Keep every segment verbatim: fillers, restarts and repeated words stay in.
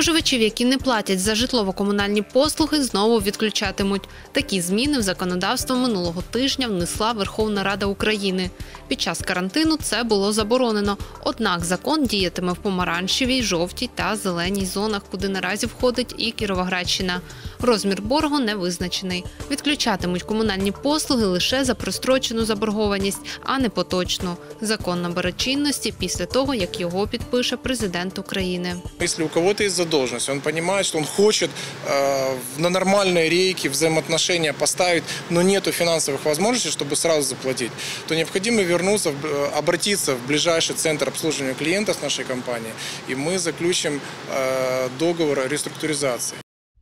Споживачів, які не платять за житлово-комунальні послуги, знову відключатимуть. Такі зміни в законодавство минулого тижня внесла Верховна Рада України. Під час карантину це було заборонено. Однак закон діятиме в помаранчевій, жовтій та зеленій зонах, куди наразі входить і Кіровоградщина. Розмір боргу не визначений. Відключатимуть комунальні послуги лише за прострочену заборгованість, а не поточну. Закон набере чинності після того, як його підпише президент України. Если у кого-то есть задолженность, он понимает, что он хочет э, на нормальные рейки взаимоотношения поставить, но нету финансовых возможностей, чтобы сразу заплатить, то необходимо вернуться, обратиться в ближайший центр обслуживания клиентов с нашей компанией, и мы заключим э, договор о реструктуризации.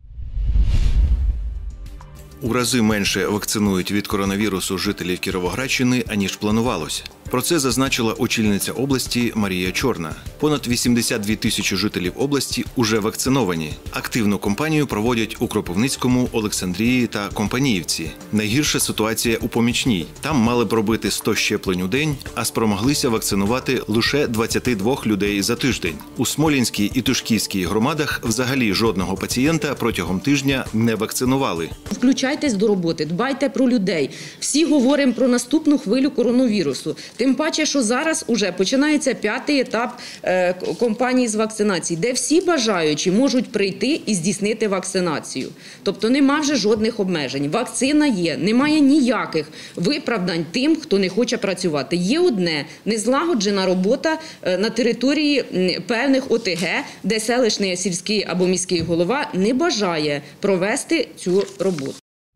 У рази менше вакцинують від коронавірусу жителів Кіровоградщини, аніж планувалося. Про це зазначила очільниця області Марія Чорна. Понад вісімдесят дві тисячі жителів області уже вакциновані. Активну кампанію проводять у Кропивницькому, Олександрії та Компаніївці. Найгірша ситуація у Помічній. Там мали б робити сто щеплень у день, а спромоглися вакцинувати лише двадцять два людей за тиждень. У Смолінській і Тушківській громадах взагалі жодного пацієнта протягом тижня не вакцинували. Включайтесь до роботи, дбайте про людей. Всі говоримо про наступну хвилю коронавірусу. Тим паче, що зараз уже починається п'ятий етап кампанії з вакцинації, де всі бажаючі можуть прийти і здійснити вакцинацію. Тобто нема вже жодних обмежень. Вакцина є, немає ніяких виправдань тим, хто не хоче працювати. Є одне – незлагоджена робота на території певних О Те Ге, де селищний, сільський або міський голова не бажає провести цю роботу.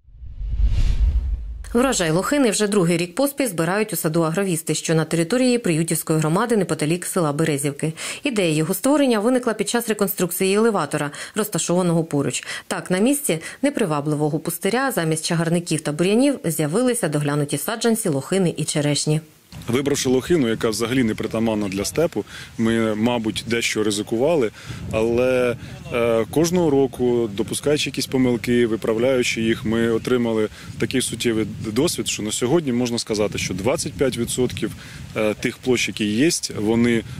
Врожай лохини вже другий рік поспіль збирають у саду агровісти, що на території Приютівської громади неподалік села Березівки. Ідея його створення виникла під час реконструкції елеватора, розташованого поруч. Так, на місці непривабливого пустиря замість чагарників та бур'янів з'явилися доглянуті саджанці лохини і черешні. Вибравши лохину, яка взагалі не притаманна для степу, ми, мабуть, дещо ризикували, але е, кожного року, допускаючи якісь помилки, виправляючи їх, ми отримали такий суттєвий досвід, що на сьогодні можна сказати, що двадцять п'ять відсотків е, тих площ, які є, вони е,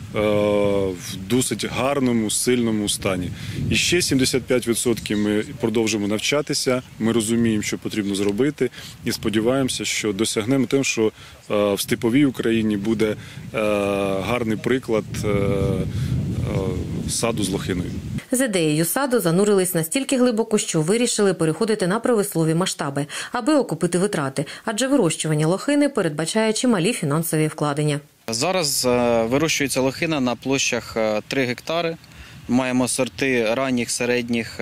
в досить гарному, сильному стані. І ще сімдесят п'ять відсотків ми продовжимо навчатися, ми розуміємо, що потрібно зробити, і сподіваємося, що досягнемо тим, що е, в степовій Україні буде е, гарний приклад е, е, саду з лохиною. З ідеєю саду занурились настільки глибоко, що вирішили переходити на промислові масштаби, аби окупити витрати, адже вирощування лохини передбачає чималі фінансові вкладення. Зараз вирощується лохина на площах три гектари. Маємо сорти ранніх, середніх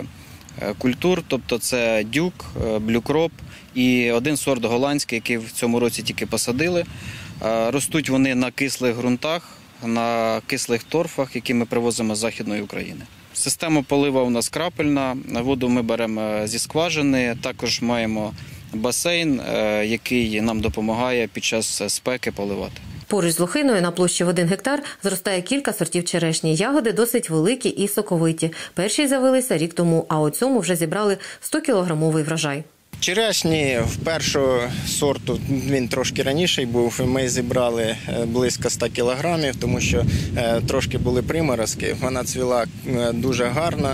культур, тобто це дюк, блюкроп і один сорт голландський, який в цьому році тільки посадили. Ростуть вони на кислих ґрунтах, на кислих торфах, які ми привозимо з Західної України. Система полива у нас крапельна, воду ми беремо зі скважини, також маємо басейн, який нам допомагає під час спеки поливати. Поруч з лохиною на площі в один гектар зростає кілька сортів черешні. Ягоди досить великі і соковиті. Перші з'явилися рік тому, а у цьому вже зібрали сто кілограмовий врожай. Черешні в першого сорту, він трошки раніше був, ми зібрали близько ста кілограмів, тому що трошки були приморозки, вона цвіла дуже гарно,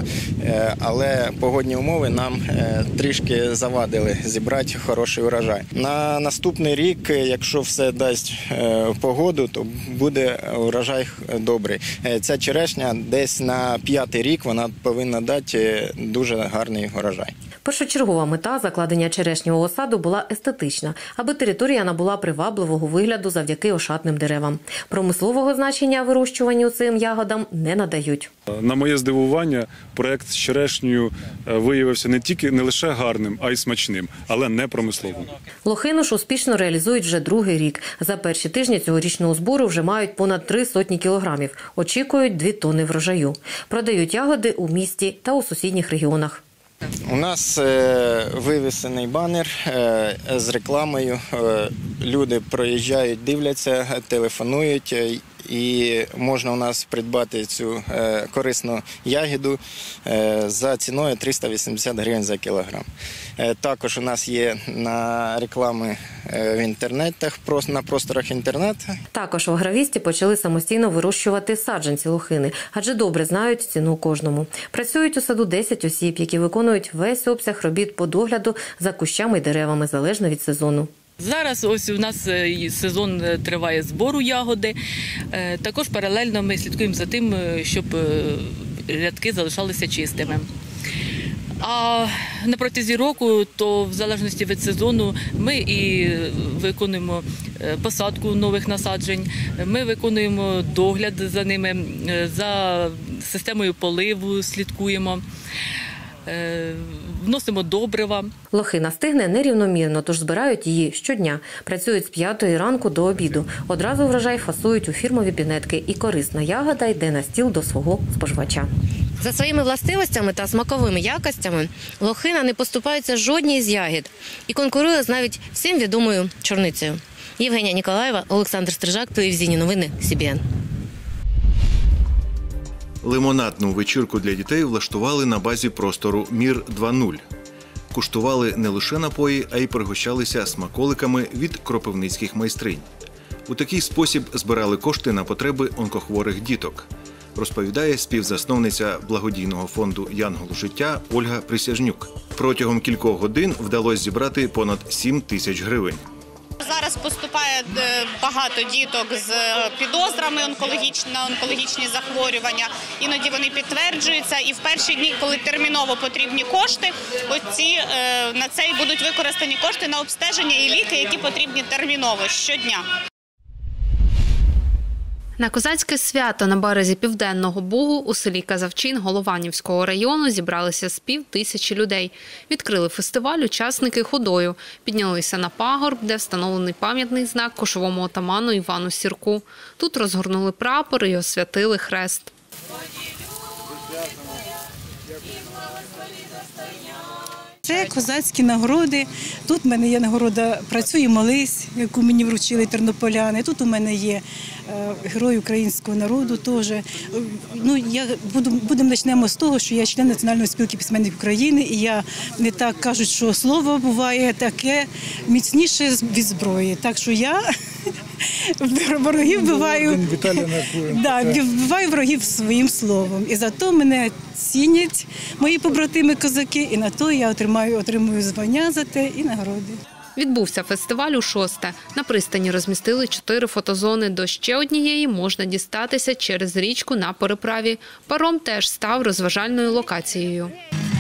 але погодні умови нам трішки завадили зібрати хороший урожай. На наступний рік, якщо все дасть погоду, то буде урожай добрий. Ця черешня десь на п'ятий рік вона повинна дати дуже гарний урожай. Першочергова мета закладення черешнього саду була естетична, аби територія набула привабливого вигляду завдяки ошатним деревам. Промислового значення вирощуванню цим ягодам не надають. На моє здивування, проект з черешнею виявився не тільки не лише гарним, а й смачним, але не промисловим. Лохину ж успішно реалізують вже другий рік. За перші тижні цьогорічного збору вже мають понад три сотні кілограмів. Очікують дві тонни врожаю. Продають ягоди у місті та у сусідніх регіонах. У нас е, вивісений банер е, з рекламою. Е, люди проїжджають, дивляться, телефонують. і можна у нас придбати цю корисну ягоду за ціною триста вісімдесят гривень за кілограм. Також у нас є на реклами в інтернетах, на просторах інтернету. Також в агровісті почали самостійно вирощувати саджанці лохини, адже добре знають ціну кожному. Працюють у саду десять осіб, які виконують весь обсяг робіт по догляду за кущами й деревами, залежно від сезону. Зараз ось у нас сезон триває збору ягоди. Також паралельно ми слідкуємо за тим, щоб рядки залишалися чистими. А на протязі року, то в залежності від сезону, ми і виконуємо посадку нових насаджень, ми виконуємо догляд за ними, за системою поливу слідкуємо. Вносимо добрива. Лохина стигне нерівномірно, тож збирають її щодня. Працюють з п'ятої ранку до обіду. Одразу врожай фасують у фірмові пінетки, і корисна ягода йде на стіл до свого споживача. За своїми властивостями та смаковими якостями лохина не поступається жодній з ягід і конкурує з навіть всім відомою чорницею. Євгенія Ніколаєва, Олександр Стрижак, телевізійні новини Сі Бі Ен. Лимонадну вечірку для дітей влаштували на базі простору «Мір два нуль». Куштували не лише напої, а й пригощалися смаколиками від кропивницьких майстринь. У такий спосіб збирали кошти на потреби онкохворих діток, розповідає співзасновниця благодійного фонду «Янгол життя» Ольга Присяжнюк. Протягом кількох годин вдалося зібрати понад сім тисяч гривень. Зараз поступає багато діток з підозрами на онкологічні захворювання. Іноді вони підтверджуються. І в перші дні, коли терміново потрібні кошти, оці, на це і будуть використані кошти на обстеження і ліки, які потрібні терміново щодня. На козацьке свято на березі Південного Бугу у селі Казавчин Голованівського району зібралися з пів тисячі людей. Відкрили фестиваль учасники ходою. Піднялися на пагорб, де встановлений пам'ятний знак кошовому отаману Івану Сірку. Тут розгорнули прапор і освятили хрест. Це козацькі нагороди. Тут в мене є нагорода «Працюй і молись», яку мені вручили тернополяни. Тут у мене є Герой українського народу теж. Ну, я буду, будемо почнемо з того, що я член Національної спілки письменників України, і я не так кажуть, що слово буває таке міцніше від зброї. Так що я ворогів вбиваю, да, вбиваю ворогів своїм словом. І за то мене цінять мої побратими козаки, і на то я отримаю, отримую звання за те і нагороди. Відбувся фестиваль у шосте. На пристані розмістили чотири фотозони. До ще однієї можна дістатися через річку на переправі. Паром теж став розважальною локацією.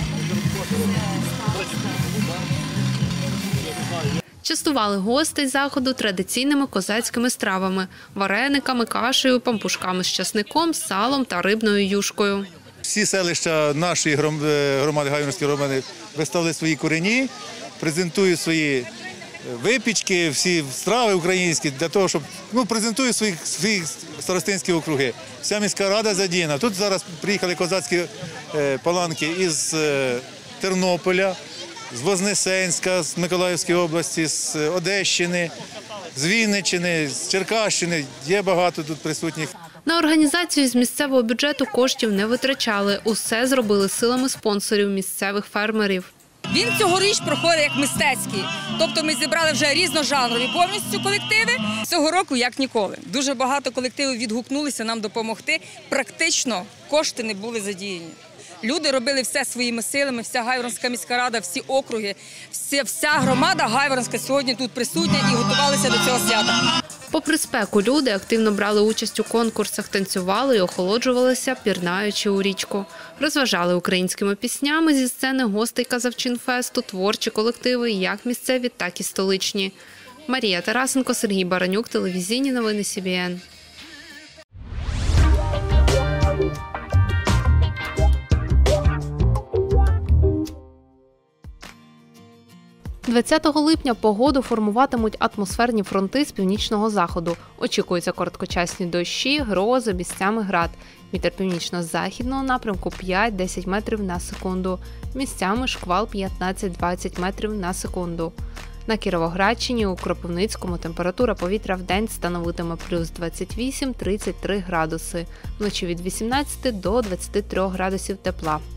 Частували гостей заходу традиційними козацькими стравами – варениками, кашею, пампушками з часником, салом та рибною юшкою. Всі селища нашої громади, Гайворонської громади, виставили свої курені, презентують свої випічки, всі страви українські, для того, щоб, ну, презентують свої, свої старостинські округи. Вся міська рада задіяна. Тут зараз приїхали козацькі е, паланки із е, Тернополя, з Вознесенська, з Миколаївської області, з Одещини, з Вінниччини, з Черкащини. Є багато тут присутніх. На організацію з місцевого бюджету коштів не витрачали. Усе зробили силами спонсорів місцевих фермерів. Він цьогоріч проходить як мистецький. Тобто ми зібрали вже різножанрові повністю колективи. Цього року як ніколи. Дуже багато колективів відгукнулися нам допомогти. Практично кошти не були задіяні. Люди робили все своїми силами, вся Гайворонська міська рада, всі округи, вся, вся громада Гайворонська сьогодні тут присутня і готувалися до цього свята. Попри спеку, люди активно брали участь у конкурсах, танцювали і охолоджувалися, пірнаючи у річку. Розважали українськими піснями зі сцени гостей Казавчин-фесту, творчі колективи, як місцеві, так і столичні. Марія Тарасенко, Сергій Баранюк, телевізійні новини Сі Бі Ен. двадцятого липня погоду формуватимуть атмосферні фронти з північного заходу. Очікуються короткочасні дощі, грози, місцями град. Вітер північно-західного напрямку п'ять-десять метрів на секунду. Місцями шквал п'ятнадцять-двадцять метрів на секунду. На Кіровоградщині у Кропивницькому температура повітря в день становитиме плюс двадцять вісім - тридцять три градуси, вночі від вісімнадцяти до двадцяти трьох градусів тепла.